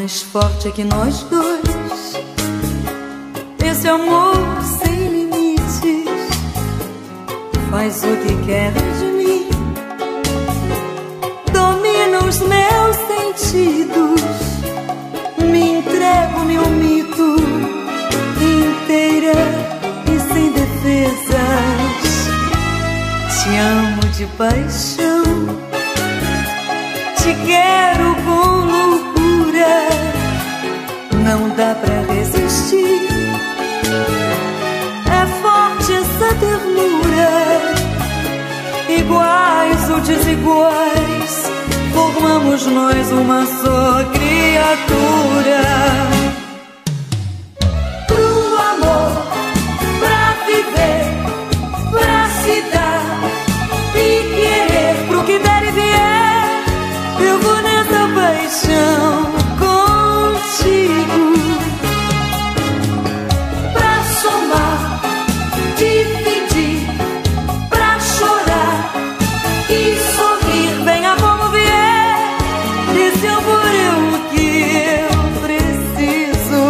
mais forte é que nós dois. Esse amor sem limites faz o que quer de mim, domina os meus sentidos, me entrego, me omito inteira e sem defesas. Te amo de paixão, te quero com loucura, não dá pra resistir. É forte essa ternura, iguais ou desiguais, formamos nós uma só criatura. Pro amor, pra viver, pra se dar e querer, pro que der e vier, eu vou nessa paixão contigo. Pra somar, dividir, pra chorar e sorrir, venha como vier, esse amor é o que eu preciso.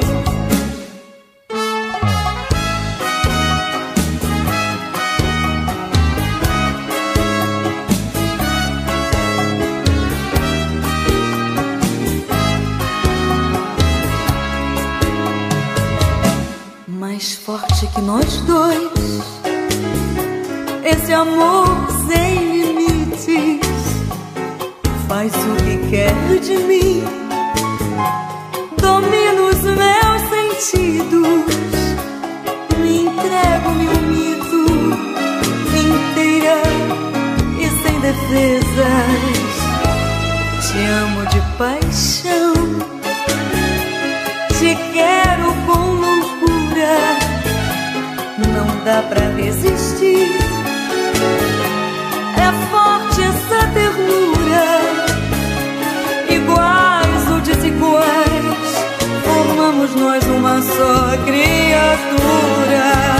Mais forte que nós dois, esse amor sem limites faz o que quer de mim, domina os meus sentidos, me entrego, me omito inteira e sem defesas. Te amo de paixão, te quero com loucura, não dá pra resistir. É forte essa ternura, iguais ou desiguais, formamos nós uma só criatura.